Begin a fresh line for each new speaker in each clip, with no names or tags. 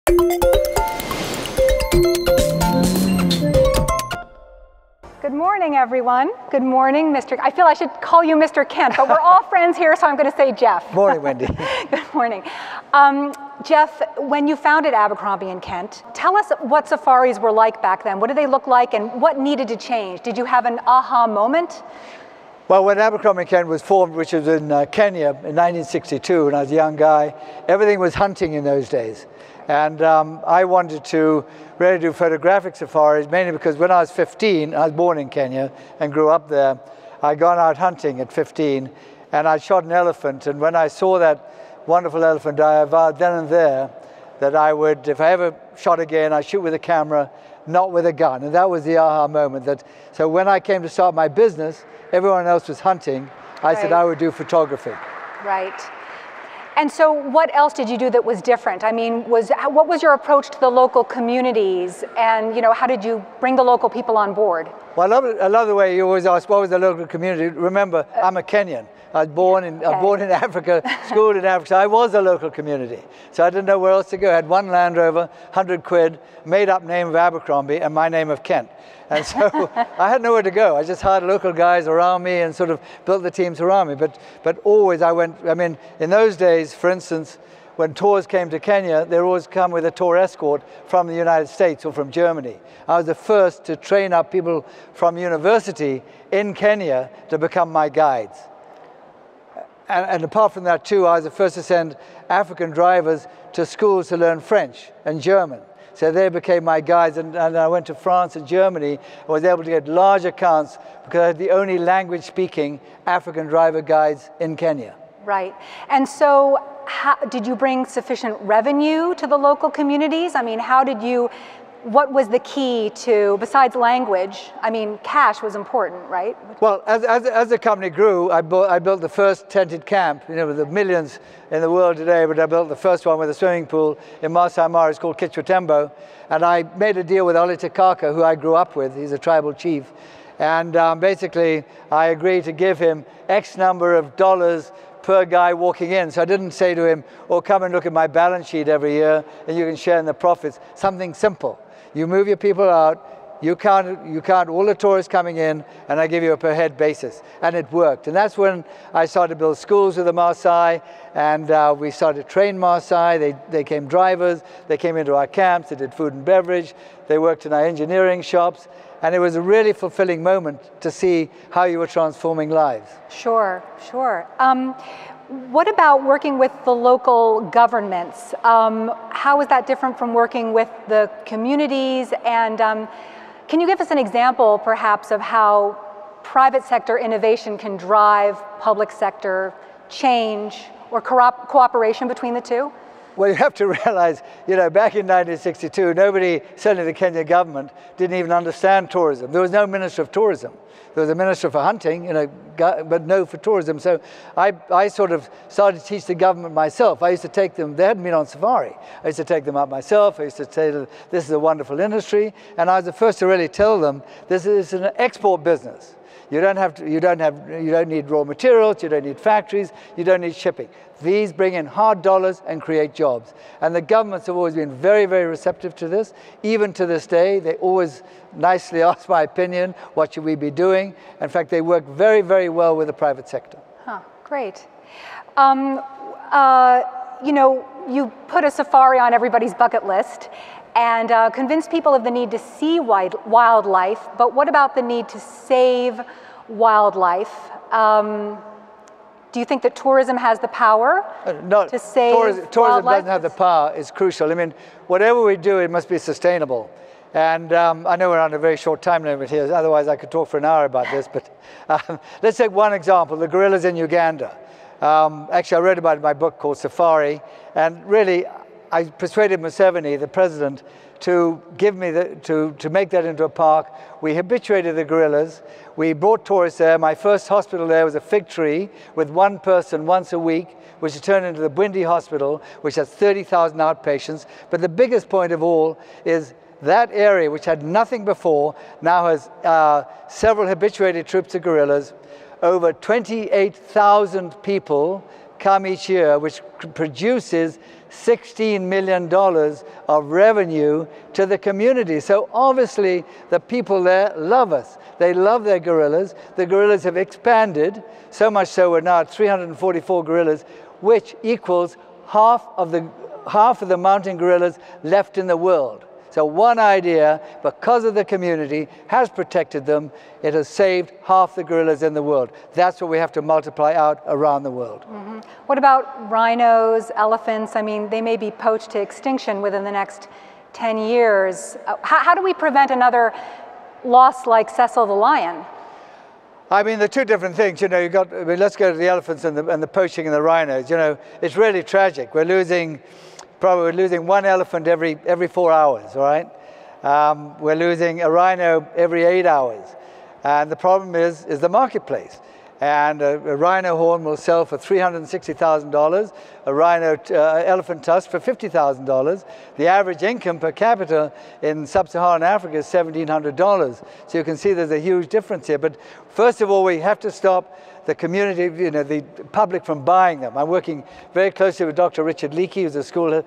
Good morning, everyone. Good morning, Mr. I feel I should call you Mr. Kent, but we're all friends here, so I'm going to say Jeff.
Morning, Wendy.
Good morning. Jeff, when you founded Abercrombie & Kent, tell us what safaris were like back then. What did they look like, and what needed to change? Did you have an aha moment?
Well, when Abercrombie & Kent was formed, which was in Kenya in 1962, when I was a young guy, everything was hunting in those days. And I wanted to really do photographic safaris, mainly because when I was 15, I was born in Kenya and grew up there. I'd gone out hunting at 15, and I shot an elephant. And when I saw that wonderful elephant die, I vowed then and there that I would, if I ever shot again, I'd shoot with a camera, not with a gun. And that was the aha moment. So when I came to start my business, everyone else was hunting. I said I would do photography.
Right. And so what else did you do that was different? I mean, what was your approach to the local communities, and how did you bring the local people on board?
Well, I love the way you always ask, what was the local community? Remember, I'm a Kenyan. I was born in Africa, schooled in Africa. So I was a local community. So I didn't know where else to go. I had one Land Rover, 100 quid, made up name of Abercrombie, and my name of Kent. And so I had nowhere to go. I just hired local guys around me and sort of built the teams around me. But always I went, I mean, in those days, for instance, when tours came to Kenya, they always come with a tour escort from the United States or from Germany. I was the first to train up people from university in Kenya to become my guides. And apart from that too, I was the first to send African drivers to schools to learn French and German. So they became my guides, and I went to France and Germany. I was able to get large accounts because I had the only language-speaking African driver guides in Kenya.
Right. And so did you bring sufficient revenue to the local communities? I mean, what was the key to, besides language? I mean, cash was important, right?
Well, as the company grew, I built the first tented camp, with the millions in the world today, but I built the first one with a swimming pool in Masai Mara. It's called Kichwatembo. And I made a deal with Ole Takaka, who I grew up with. He's a tribal chief. And basically, I agreed to give him X number of dollars per guy walking in. So I didn't say to him, come and look at my balance sheet every year and you can share in the profits. Something simple. You move your people out, you count all the tourists coming in, and I give you a per head basis. And it worked. And that's when I started to build schools with the Maasai, and we started to train Maasai. They became drivers, they came into our camps, they did food and beverage, they worked in our engineering shops, and it was a really fulfilling moment to see how you were transforming lives.
Sure, sure. What about working with the local governments? How is that different from working with the communities? And can you give us an example, perhaps, of how private sector innovation can drive public sector change or cooperation between the two?
Well, you have to realize, back in 1962, nobody, certainly the Kenya government, didn't even understand tourism. There was no Minister of Tourism. There was a Minister for Hunting, but no for tourism. So I sort of started to teach the government myself. I used to take them, they hadn't been on safari. I used to take them up myself. I used to say that this is a wonderful industry. And I was the first to really tell them this is an export business. You don't need raw materials, you don't need factories, you don't need shipping. These bring in hard dollars and create jobs. And the governments have always been very, very receptive to this. Even to this day, they always nicely ask my opinion, what should we be doing? In fact, they work very, very well with the private sector.
Great. You put a safari on everybody's bucket list and convince people of the need to see wildlife, but what about the need to save wildlife? Do you think that tourism has the power to save
tourism doesn't have the power. It's crucial. I mean, whatever we do, it must be sustainable. And I know we're on a very short time limit here, otherwise I could talk for an hour about this, but let's take one example, the gorillas in Uganda. Actually, I wrote about it in my book called Safari, and really, I persuaded Museveni, the president, to give me to make that into a park. We habituated the gorillas. We brought tourists there. My first hospital there was a fig tree with one person once a week, which is turned into the Bwindi Hospital, which has 30,000 outpatients. But the biggest point of all is that area, which had nothing before, now has several habituated troops of gorillas, over 28,000 people come each year, which produces $16 million of revenue to the community. So obviously the people there love us. They love their gorillas. The gorillas have expanded, so much so we're now at 344 gorillas, which equals half of the mountain gorillas left in the world. So one idea, because of the community, has protected them. It has saved half the gorillas in the world. That's what we have to multiply out around the world.
Mm-hmm. What about rhinos, elephants? I mean, they may be poached to extinction within the next 10 years. How do we prevent another loss like Cecil the lion?
I mean, they're two different things. You know, let's go to the elephants and the poaching and the rhinos. You know, it's really tragic. We're losing one elephant every 4 hours, all right? We're losing a rhino every 8 hours. And the problem is the marketplace. And a rhino horn will sell for $360,000, a rhino elephant tusk for $50,000. The average income per capita in sub-Saharan Africa is $1,700. So you can see there's a huge difference here. But first of all, we have to stop the community, you know, the public from buying them. I'm working very closely with Dr. Richard Leakey, who's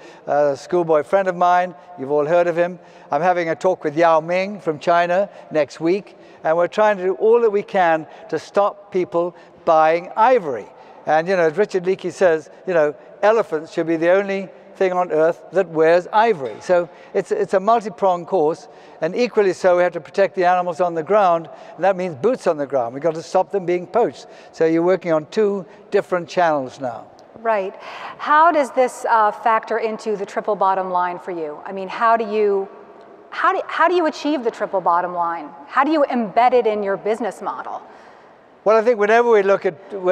a schoolboy friend of mine. You've all heard of him. I'm having a talk with Yao Ming from China next week. And we're trying to do all that we can to stop people buying ivory. And, you know, as Richard Leakey says, you know, elephants should be the only thing on earth that wears ivory. So it's a multi-pronged course, and equally so we have to protect the animals on the ground, and that means boots on the ground. We've got to stop them being poached. So you're working on two different channels now.
Right. How does this factor into the triple bottom line for you? I mean, how do you achieve the triple bottom line? How do you embed it in your business model?
Well, I think whenever we look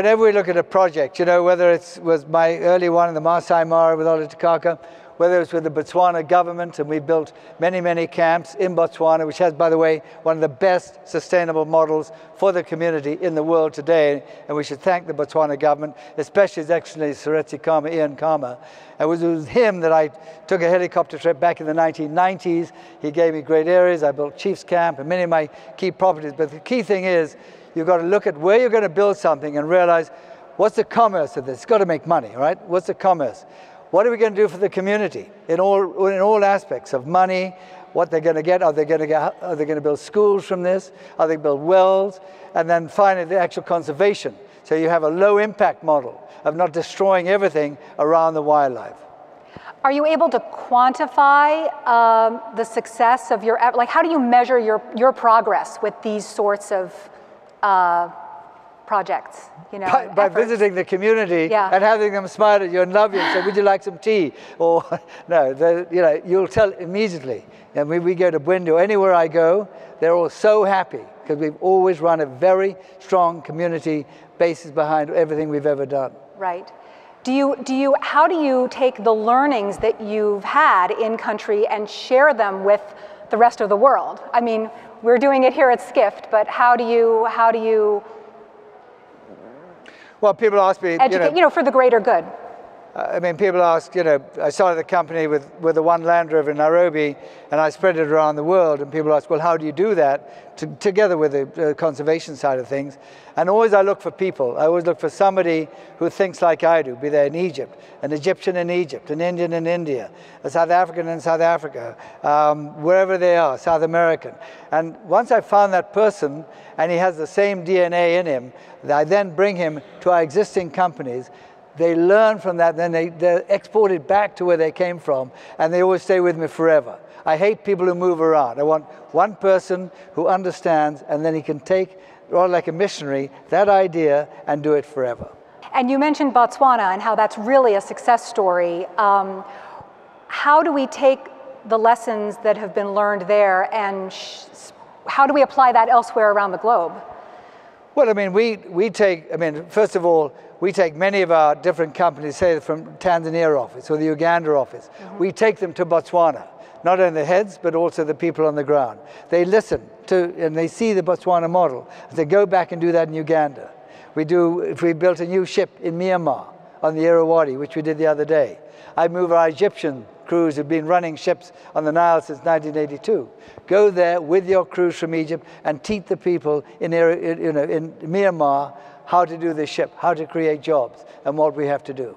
at a project, you know, whether it was my early one in the Masai Mara with Ola Takaka, whether it was with the Botswana government, and we built many, many camps in Botswana, which has, by the way, one of the best sustainable models for the community in the world today, and we should thank the Botswana government, especially His Excellency Seretse Khama, Ian Khama. It was him that I took a helicopter trip back in the 1990s. He gave me great areas. I built Chiefs Camp and many of my key properties. But the key thing is, you've got to look at where you're going to build something and realize, what's the commerce of this? It's got to make money, right? What's the commerce? What are we going to do for the community in all aspects of money? What they're going to get? Are they going to build schools from this? Are they going to build wells? And then finally, the actual conservation. So you have a low impact model of not destroying everything around the wildlife.
Are you able to quantify the success of your, like, how do you measure your progress with these sorts of projects? You know,
by visiting the community and having them smile at you and love you and say, would you like some tea? Or no, you know, you'll tell immediately. And when we go to Bwindi or anywhere I go, they're all so happy because we've always run a very strong community basis behind everything we've ever done.
Right. How do you take the learnings that you've had in country and share them with the rest of the world? I mean, we're doing it here at Skift, but how do you
well, people ask me,
educate, you know, for the greater good.
I mean, people ask, you know, I started the company with the one Land Rover in Nairobi, and I spread it around the world, and people ask, well, how do you do that together with the conservation side of things? And always I look for people. I always look for somebody who thinks like I do, be there in Egypt, an Egyptian in Egypt, an Indian in India, a South African in South Africa, wherever they are, South American. And once I found that person, and he has the same DNA in him, I then bring him to our existing companies. They learn from that, then they're exported back to where they came from, and they always stay with me forever. I hate people who move around. I want one person who understands, and then he can take, rather like a missionary, that idea and do it forever.
And you mentioned Botswana and how that's really a success story. How do we take the lessons that have been learned there, and how do we apply that elsewhere around the globe?
Well, I mean, first of all, we take many of our different companies, say from Tanzania office or the Uganda office. Mm-hmm. We take them to Botswana, not only the heads, but also the people on the ground. They listen to, and they see the Botswana model. They go back and do that in Uganda. If we built a new ship in Myanmar on the Irrawaddy, which we did the other day. I move our Egyptian crews who've been running ships on the Nile since 1982. Go there with your crews from Egypt and teach the people in Myanmar how to do this ship, how to create jobs, and what we have to do.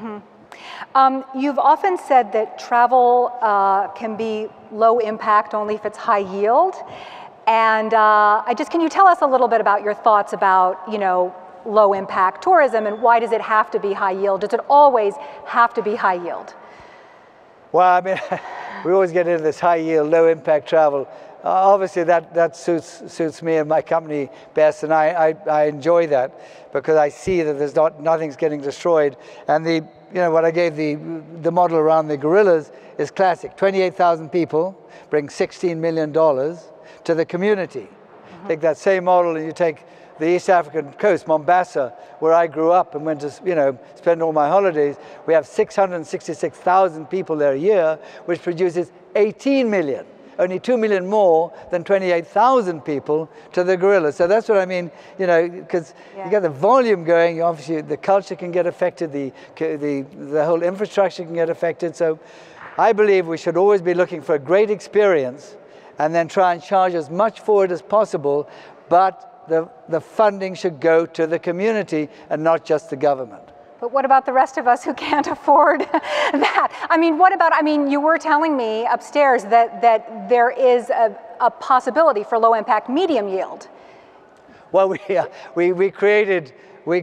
You've often said that travel can be low impact only if it's high yield. And can you tell us a little bit about your thoughts about, low impact tourism, and why does it have to be high yield? Does it always have to be high yield?
Well, I mean, we always get into this high yield, low impact travel. Obviously that suits me and my company best, and I enjoy that because I see that there's nothing's getting destroyed. And what I gave the model around the gorillas is classic. 28,000 people bring $16 million to the community. Take that same model and you take the East African coast, Mombasa, where I grew up and went to spend all my holidays. We have 666,000 people there a year, which produces 18 million. Only 2 million more than 28,000 people to the gorillas. So that's what I mean, because you get the volume going, obviously the culture can get affected, the whole infrastructure can get affected. So I believe we should always be looking for a great experience and then try and charge as much for it as possible, but the funding should go to the community and not just the government.
But what about the rest of us who can't afford that? You were telling me upstairs that there is a possibility for low impact medium yield.
Well, we created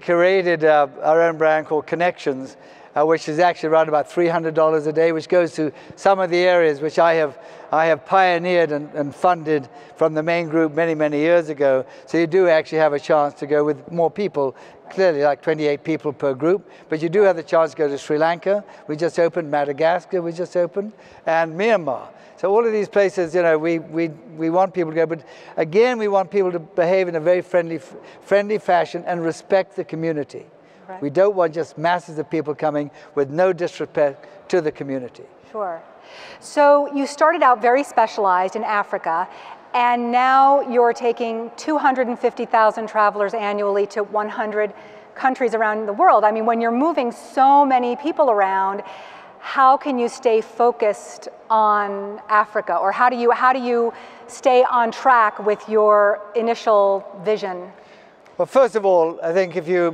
our own brand called Connections, which is actually around about $300 a day, which goes to some of the areas which I have pioneered and funded from the main group many years ago. So you do actually have a chance to go with more people, clearly like 28 people per group, but you do have the chance to go to Sri Lanka. We just opened Madagascar, we just opened, and Myanmar. So all of these places, we want people to go, but again, we want people to behave in a very friendly fashion and respect the community. Right. We don't want just masses of people coming with no disrespect to the community.
Sure. So you started out very specialized in Africa, and now you're taking 250,000 travelers annually to 100 countries around the world. I mean, when you're moving so many people around, how can you stay focused on Africa? Or how do you stay on track with your initial vision?
Well, first of all, I think if you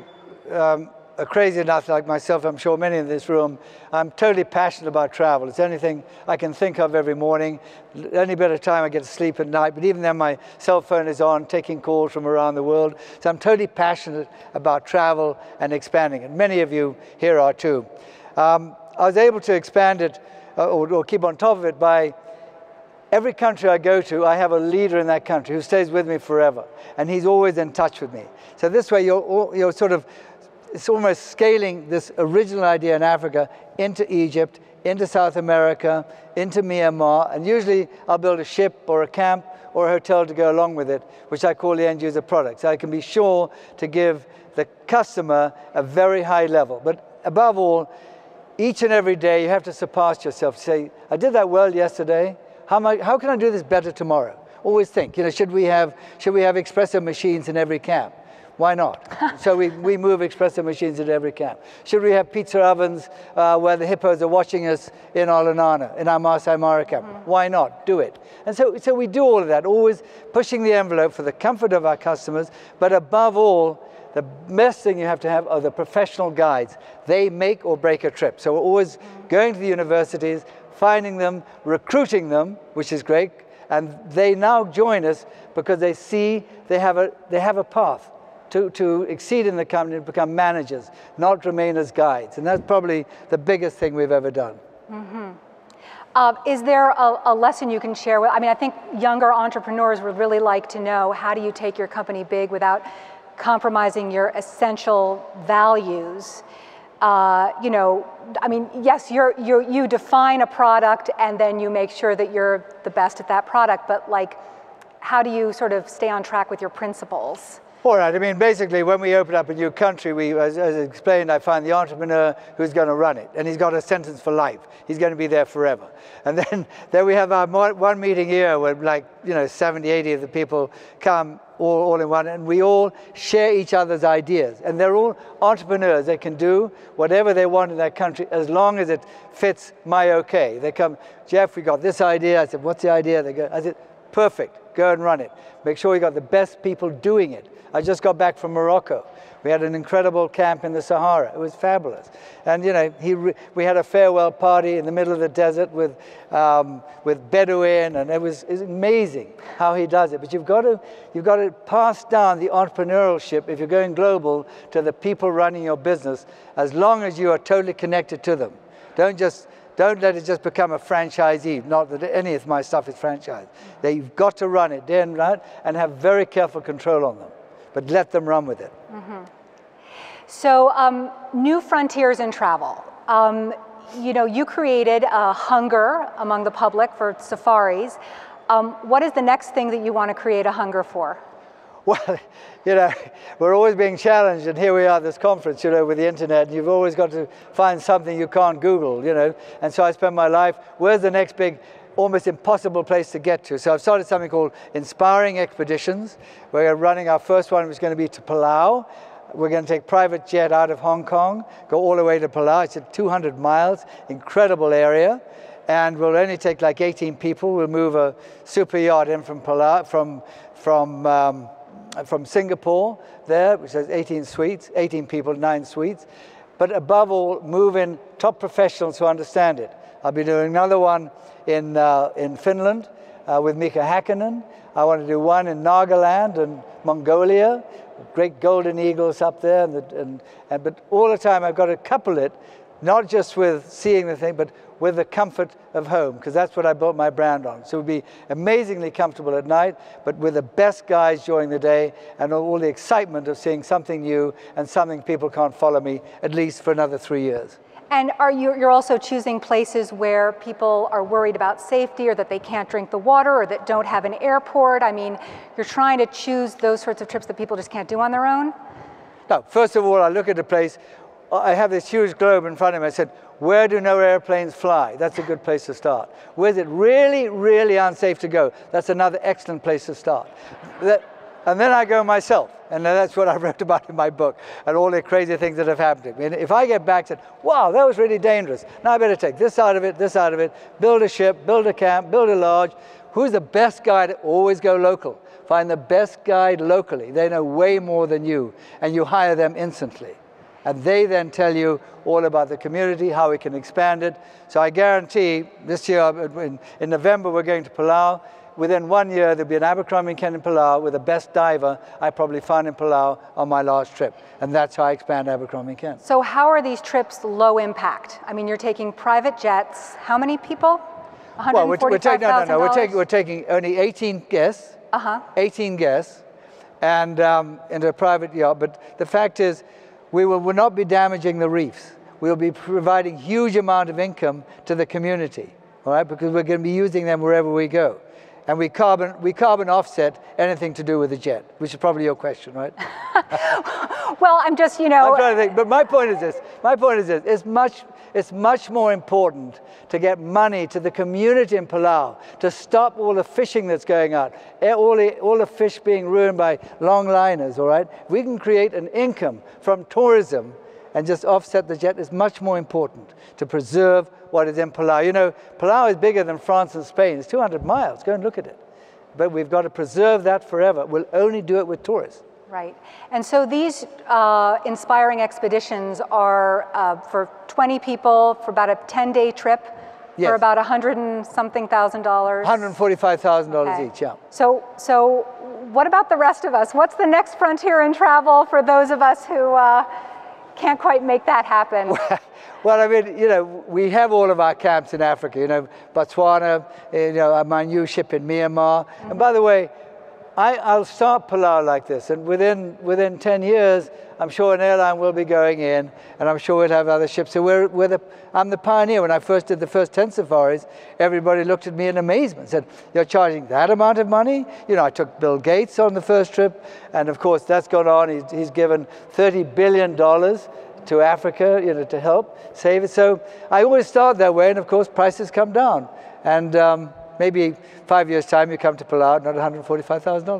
are crazy enough like myself, I'm sure many in this room, I'm totally passionate about travel. It's the only thing I can think of every morning. The only bit of time I get to sleep at night, but even then my cell phone is on, taking calls from around the world. So I'm totally passionate about travel and expanding it. Many of you here are too. I was able to expand it or keep on top of it by every country I go to, I have a leader in that country who stays with me forever, and he's always in touch with me. So this way you're sort of, it's almost scaling this original idea in Africa into Egypt, into South America, into Myanmar, and usually I'll build a ship or a camp or a hotel to go along with it, which I call the end user product. So I can be sure to give the customer a very high level. But above all, each and every day you have to surpass yourself. Say, I did that well yesterday, how can I do this better tomorrow? Always think, should we have espresso machines in every camp? Why not? So we move espresso machines into every camp. Should we have pizza ovens where the hippos are watching us in our Lunana, in our Masai Mara camp? Why not? Do it. And so we do all of that, always pushing the envelope for the comfort of our customers, but above all, the best thing you have to have are the professional guides. They make or break a trip. So we're always going to the universities, finding them, recruiting them, which is great, and they now join us because they see they have a path to exceed in the company and become managers, not remain as guides. And that's probably the biggest thing we've ever done.
Is there a lesson you can share with, I think younger entrepreneurs would really like to know, how do you take your company big without compromising your essential values? Yes, you define a product and then you make sure that you're the best at that product, but how do you sort of stay on track with your principles?
All right, basically when we open up a new country, as I explained, I find the entrepreneur who's going to run it, and he's got a sentence for life. He's going to be there forever. And then we have our one meeting here where 70, 80 of the people come all in one, and we all share each other's ideas. And they're all entrepreneurs. They can do whatever they want in that country as long as it fits my okay. They come, Jeff, we got this idea. I said, what's the idea? They go, I said, perfect, go and run it. Make sure you got the best people doing it. I just got back from Morocco. We had an incredible camp in the Sahara. It was fabulous. And you know, we had a farewell party in the middle of the desert with Bedouin, and it was amazing how he does it. But you've got to pass down the entrepreneurship, if you're going global, to the people running your business, as long as you are totally connected to them. Don't let it just become a franchisee. Not that any of my stuff is franchised. You've got to run it day and night and have very careful control on them. But let them run with it.
Mm-hmm. So, new frontiers in travel. You know, you created a hunger among the public for safaris. What is the next thing that you want to create a hunger for?
Well, you know, we're always being challenged, and here we are at this conference, you know, with the internet, and you've always got to find something you can't Google, you know. And so I spend my life, where's the next big, almost impossible place to get to? So I've started something called Inspiring Expeditions. We're running our first one, which is going to be to Palau. We're going to take private jet out of Hong Kong, go all the way to Palau. It's at 200 miles, incredible area. And we'll only take like 18 people. We'll move a super yacht in from Palau, from Singapore there, which has 18 people, 9 suites. But above all, move in top professionals who understand it. I'll be doing another one in Finland with Mika Häkkinen. I want to do one in Nagaland and Mongolia, great golden eagles up there. But all the time I've got to couple it, not just with seeing the thing, but with the comfort of home, because that's what I built my brand on. So it would be amazingly comfortable at night, but with the best guys during the day, and all the excitement of seeing something new and something people can't follow me, at least for another 3 years.
And you're also choosing places where people are worried about safety, or that they can't drink the water, or that don't have an airport? I mean, you're trying to choose those sorts of trips that people just can't do on their own?
No, first of all, I look at the place. I have this huge globe in front of me. I said, where do no airplanes fly? That's a good place to start. Where's it really, really unsafe to go? That's another excellent place to start. And then I go myself. And that's what I wrote about in my book, and all the crazy things that have happened to me. And if I get back and say, wow, that was really dangerous, now I better take this out of it, build a ship, build a camp, build a lodge. Who's the best guide? Always go local. Find the best guide locally. They know way more than you, and you hire them instantly. And they then tell you all about the community, how we can expand it. So I guarantee this year, in November, we're going to Palau. Within 1 year, there'll be an Abercrombie & Ken in Palau with the best diver I probably found in Palau on my last trip. And that's how I expand Abercrombie & Ken.
So how are these trips low impact? I mean, you're taking private jets. How many people?
$145,000? We're taking only 18 guests. 18 guests, and into a private yacht. But the fact is, we will not be damaging the reefs. We'll be providing huge amount of income to the community, all right? Because we're going to be using them wherever we go. And we carbon offset anything to do with the jet, which is probably your question, right?
Well, I'm just, you know.
I'm trying to think, but my point is this. It's much more important to get money to the community in Palau, to stop all the fishing that's going out, all the fish being ruined by long liners, all right? We can create an income from tourism and just offset the jet. Is much more important to preserve what is in Palau. You know, Palau is bigger than France and Spain. It's 200 miles. Go and look at it. But we've got to preserve that forever. We'll only do it with tourists.
Right. And so these inspiring expeditions are for 20 people for about a 10-day trip. Yes. For about $100 and something thousand.
$145,000 each, yeah.
So what about the rest of us? What's the next frontier in travel for those of us who can't quite make that happen?
Well, I mean, you know, we have all of our camps in Africa, you know, Botswana, you know, my new ship in Myanmar. Mm-hmm. And by the way, I'll start Palau like this, and within 10 years, I'm sure an airline will be going in, and I'm sure we'll have other ships. So I'm the pioneer. When I first did the first 10 safaris, everybody looked at me in amazement, said, you're charging that amount of money? You know, I took Bill Gates on the first trip, and of course that's gone on. He's given $30 billion to Africa, you know, to help save it. So I always start that way, and of course prices come down. And maybe 5 years' time you come to Palau, not $145,000.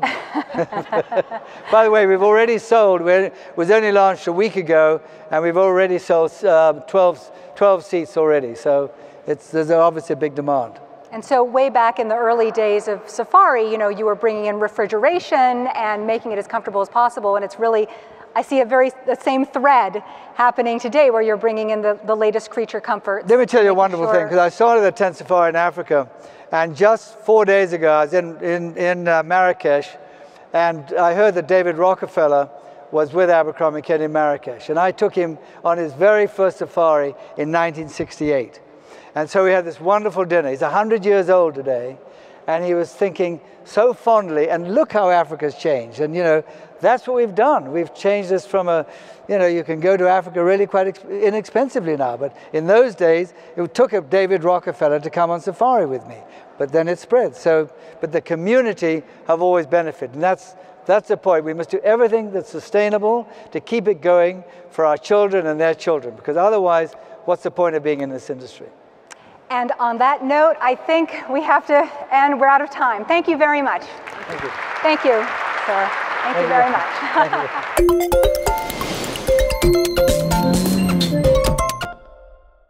By the way, we've already sold, it was only launched a week ago, and we've already sold 12 seats already. So there's obviously a big demand.
And so way back in the early days of safari, you know, you were bringing in refrigeration and making it as comfortable as possible. And it's really, I see the same thread happening today where you're bringing in the latest creature comforts.
Let me tell you a wonderful thing, because I started a tent safari in Africa, and just 4 days ago I was in Marrakesh, and I heard that David Rockefeller was with Abercrombie & Kenny in Marrakesh, and I took him on his very first safari in 1968. And so we had this wonderful dinner. He's 100 years old today, and he was thinking so fondly, and look how Africa's changed. And you know, that's what we've done. We've changed this from a, you know, you can go to Africa really quite inexpensively now, but in those days, it took a David Rockefeller to come on safari with me, but then it spread. So, but the community have always benefited, and that's the point. We must do everything that's sustainable to keep it going for our children and their children, because otherwise, what's the point of being in this industry?
And on that note, I think we have to end. We're out of time. Thank you very much.
Thank you.
Thank you, sir. Thank you very much.
Thank you.